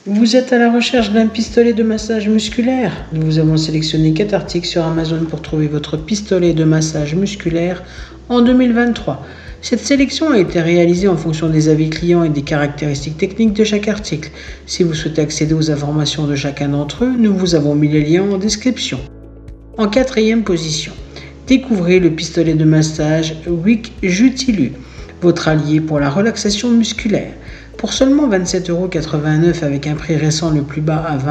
Vous êtes à la recherche d'un pistolet de massage musculaire? Nous vous avons sélectionné 4 articles sur Amazon pour trouver votre pistolet de massage musculaire en 2023. Cette sélection a été réalisée en fonction des avis clients et des caractéristiques techniques de chaque article. Si vous souhaitez accéder aux informations de chacun d'entre eux, nous vous avons mis les liens en description. En 4e position, découvrez le pistolet de massage Wick Jutilu, votre allié pour la relaxation musculaire. Pour seulement 27,89 € avec un prix récent le plus bas à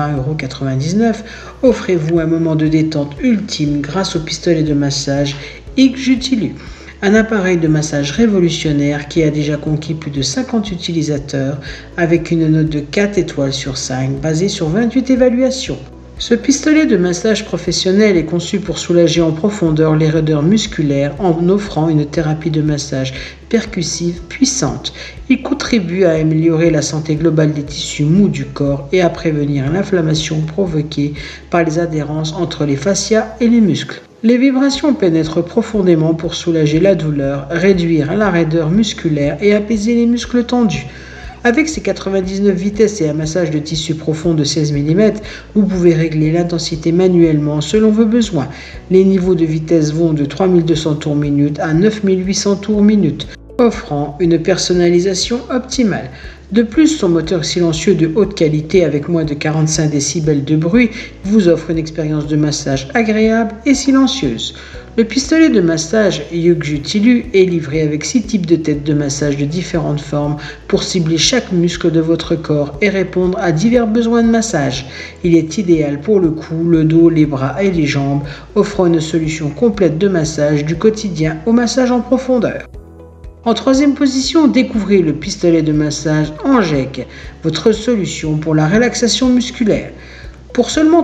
20,99 €, offrez-vous un moment de détente ultime grâce au pistolet de massage Wick Jutilu, un appareil de massage révolutionnaire qui a déjà conquis plus de 50 utilisateurs avec une note de 4 étoiles sur 5 basée sur 28 évaluations. Ce pistolet de massage professionnel est conçu pour soulager en profondeur les raideurs musculaires en offrant une thérapie de massage percussive puissante. Il contribue à améliorer la santé globale des tissus mous du corps et à prévenir l'inflammation provoquée par les adhérences entre les fascias et les muscles. Les vibrations pénètrent profondément pour soulager la douleur, réduire la raideur musculaire et apaiser les muscles tendus. Avec ses 99 vitesses et un massage de tissu profond de 16 mm, vous pouvez régler l'intensité manuellement selon vos besoins. Les niveaux de vitesse vont de 3200 tours minute à 9800 tours minute, offrant une personnalisation optimale. De plus, son moteur silencieux de haute qualité avec moins de 45 décibels de bruit vous offre une expérience de massage agréable et silencieuse. Le pistolet de massage Wick Jutilu est livré avec 6 types de têtes de massage de différentes formes pour cibler chaque muscle de votre corps et répondre à divers besoins de massage. Il est idéal pour le cou, le dos, les bras et les jambes, offrant une solution complète de massage du quotidien au massage en profondeur. En 3e position, découvrez le pistolet de massage Angec, votre solution pour la relaxation musculaire. Pour seulement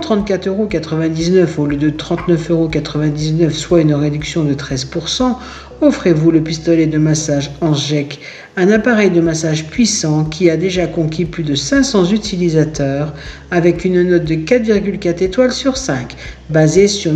34,99 € au lieu de 39,99 €, soit une réduction de 13%, offrez-vous le pistolet de massage Angec, un appareil de massage puissant qui a déjà conquis plus de 500 utilisateurs avec une note de 4,4 étoiles sur 5, basée sur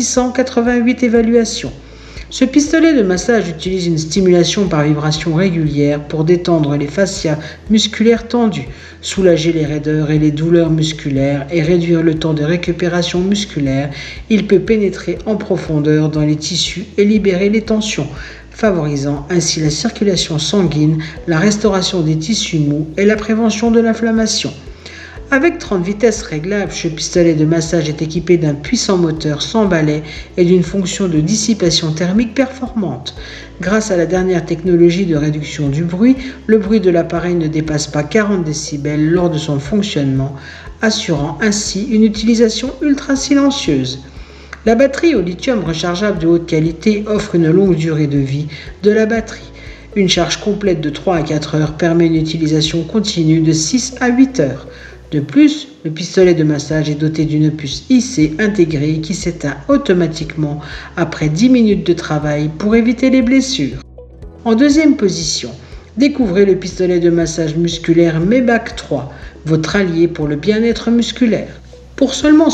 1688 évaluations. Ce pistolet de massage utilise une stimulation par vibration régulière pour détendre les fascias musculaires tendus, soulager les raideurs et les douleurs musculaires et réduire le temps de récupération musculaire. Il peut pénétrer en profondeur dans les tissus et libérer les tensions, favorisant ainsi la circulation sanguine, la restauration des tissus mous et la prévention de l'inflammation. Avec 30 vitesses réglables, ce pistolet de massage est équipé d'un puissant moteur sans balai et d'une fonction de dissipation thermique performante. Grâce à la dernière technologie de réduction du bruit, le bruit de l'appareil ne dépasse pas 40 décibels lors de son fonctionnement, assurant ainsi une utilisation ultra silencieuse. La batterie au lithium rechargeable de haute qualité offre une longue durée de vie de la batterie. Une charge complète de 3 à 4 heures permet une utilisation continue de 6 à 8 heures. De plus, le pistolet de massage est doté d'une puce IC intégrée qui s'éteint automatiquement après 10 minutes de travail pour éviter les blessures. En 2e position, découvrez le pistolet de massage musculaire Maybach 3, votre allié pour le bien-être musculaire. Pour seulement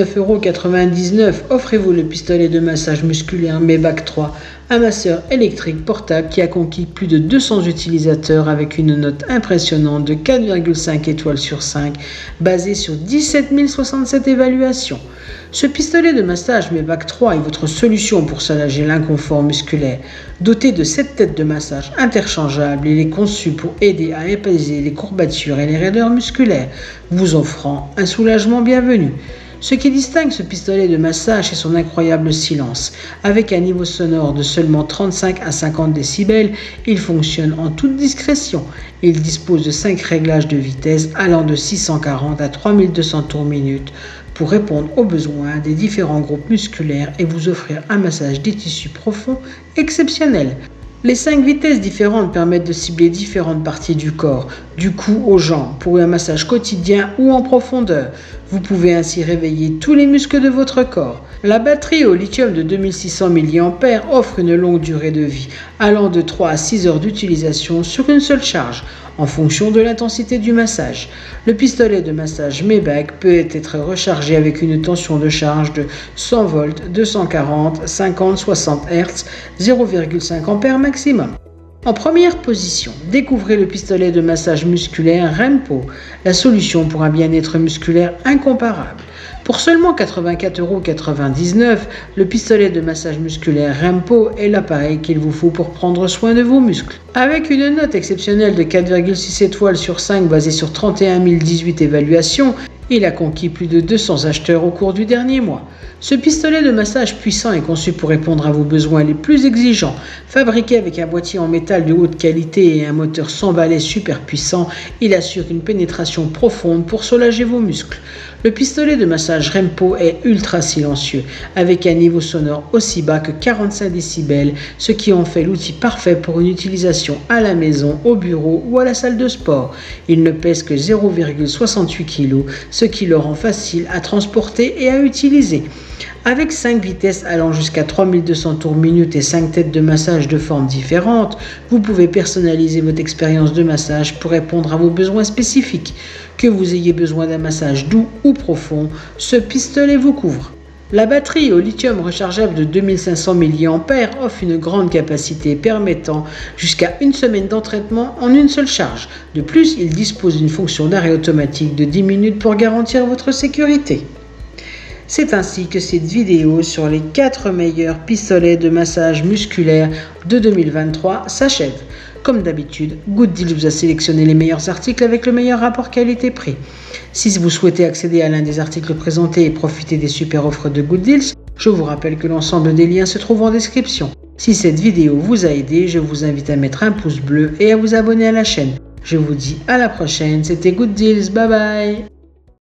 119,99 €, offrez-vous le pistolet de massage musculaire Maybach 3, un masseur électrique portable qui a conquis plus de 200 utilisateurs avec une note impressionnante de 4,5 étoiles sur 5, basée sur 17 067 évaluations. Ce pistolet de massage Maybach 3 est votre solution pour soulager l'inconfort musculaire. Doté de 7 têtes de massage interchangeables, il est conçu pour aider à apaiser les courbatures et les raideurs musculaires, vous offrant un soulagement bienvenu. Ce qui distingue ce pistolet de massage, c'est son incroyable silence. Avec un niveau sonore de seulement 35 à 50 décibels, il fonctionne en toute discrétion. Il dispose de 5 réglages de vitesse allant de 640 à 3200 tours minute pour répondre aux besoins des différents groupes musculaires et vous offrir un massage des tissus profonds exceptionnel. Les 5 vitesses différentes permettent de cibler différentes parties du corps, du cou aux jambes, pour un massage quotidien ou en profondeur. Vous pouvez ainsi réveiller tous les muscles de votre corps. La batterie au lithium de 2600 mAh offre une longue durée de vie, allant de 3 à 6 heures d'utilisation sur une seule charge, en fonction de l'intensité du massage. Le pistolet de massage Maybach peut être rechargé avec une tension de charge de 100 volts, 240, 50, 60 Hz, 0,5 A maximum. En première position, découvrez le pistolet de massage musculaire Rempo, la solution pour un bien-être musculaire incomparable. Pour seulement 84,99 €, le pistolet de massage musculaire Rempo est l'appareil qu'il vous faut pour prendre soin de vos muscles. Avec une note exceptionnelle de 4,6 étoiles sur 5 basée sur 31 018 évaluations, il a conquis plus de 200 acheteurs au cours du dernier mois. Ce pistolet de massage puissant est conçu pour répondre à vos besoins les plus exigeants. Fabriqué avec un boîtier en métal de haute qualité et un moteur 100 balais super puissant, il assure une pénétration profonde pour soulager vos muscles. Le pistolet de massage Rempo est ultra silencieux, avec un niveau sonore aussi bas que 45 décibels, ce qui en fait l'outil parfait pour une utilisation à la maison, au bureau ou à la salle de sport. Il ne pèse que 0,68 kg, ce qui le rend facile à transporter et à utiliser. Avec 5 vitesses allant jusqu'à 3200 tours minute et 5 têtes de massage de formes différentes, vous pouvez personnaliser votre expérience de massage pour répondre à vos besoins spécifiques. Que vous ayez besoin d'un massage doux ou profond, ce pistolet vous couvre. La batterie au lithium rechargeable de 2500 mAh offre une grande capacité permettant jusqu'à une semaine d'entraînement en une seule charge. De plus, il dispose d'une fonction d'arrêt automatique de 10 minutes pour garantir votre sécurité. C'est ainsi que cette vidéo sur les 4 meilleurs pistolets de massage musculaire de 2023 s'achève. Comme d'habitude, Good Deals vous a sélectionné les meilleurs articles avec le meilleur rapport qualité-prix. Si vous souhaitez accéder à l'un des articles présentés et profiter des super offres de Good Deals, je vous rappelle que l'ensemble des liens se trouve en description. Si cette vidéo vous a aidé, je vous invite à mettre un pouce bleu et à vous abonner à la chaîne. Je vous dis à la prochaine, c'était Good Deals, bye bye.